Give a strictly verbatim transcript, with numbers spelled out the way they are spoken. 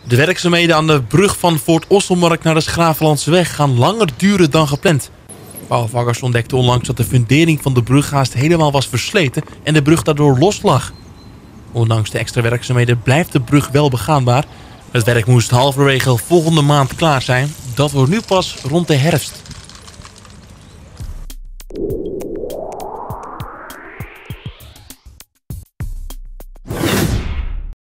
De werkzaamheden aan de brug van Fort Osselmark naar de Schravenlandseweg gaan langer duren dan gepland. Bouwvakkers ontdekten onlangs dat de fundering van de brug haast helemaal was versleten en de brug daardoor los lag. Ondanks de extra werkzaamheden blijft de brug wel begaanbaar. Het werk moest halverwege volgende maand klaar zijn. Dat wordt nu pas rond de herfst.